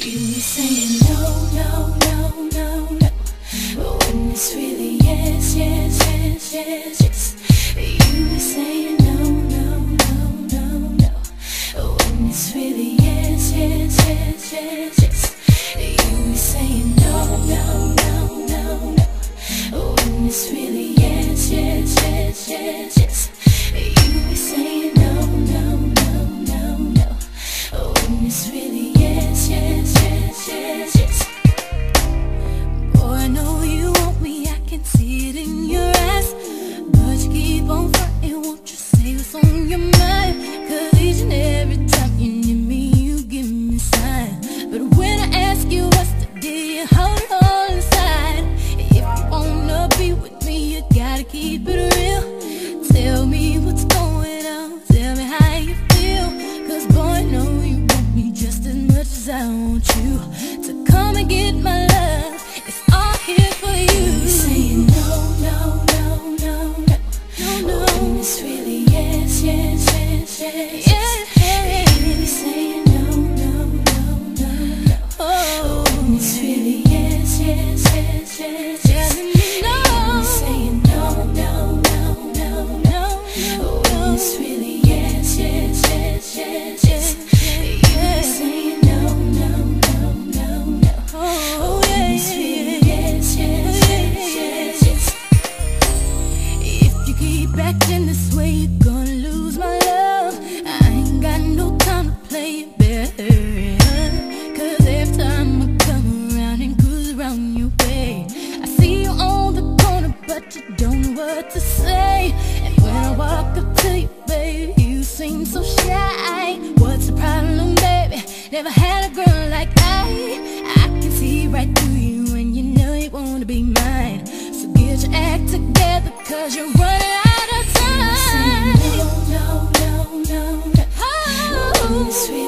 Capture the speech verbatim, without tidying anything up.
You be saying no, no, no, no, no, but when it's really yes, yes, yes, yes, yes. You be saying no, no, no, no, no, but when it's really yes, yes, yes, yes, yes. You be saying no, no, no, no, no, but when it's really yes, yes, yes, yes, yes. You be saying no, no, no, no, no, but when it's really yes, yes, yes, yes, yes. Boy, I know you want me, I can see it in your eyes, but you keep on fronting, won't you say what's on your mind? Cause each and every time you need me, you give me signs. But when I ask you what's the deal, you hold it all inside. If you wanna be with me, you gotta keep it real. Tell me what's going on, tell me how you feel. Cause boy, I know you want me just as much as I want you. To come and get my love, it's all here for you. You saying no, no, no, no, no, no, no. When it's really yes, yes, yes, yes, yes, yes. You be saying no, no, no, no, no. Oh, when it's really yes, yes, yes, yes, yes. You be saying no, no, no, no, no. When it's really yes, yes, yes, yes, yes. You be saying no, no, no, no, no. Oh, when it's really yes, yes, yes, yes, yes. If you keep acting this way, you're gonna lose my love. I ain't got no time to play it better. Cause every time I come around and cruise around your way, I see you on the corner, but you don't know what to say. And when I walk up to you, baby, you seem so shy. What's the problem, baby? Never had a girl like I. I can see right through you and you know you wanna be mine. So get your act together, cause you're running out of time. No, no, no, no, no. Oh,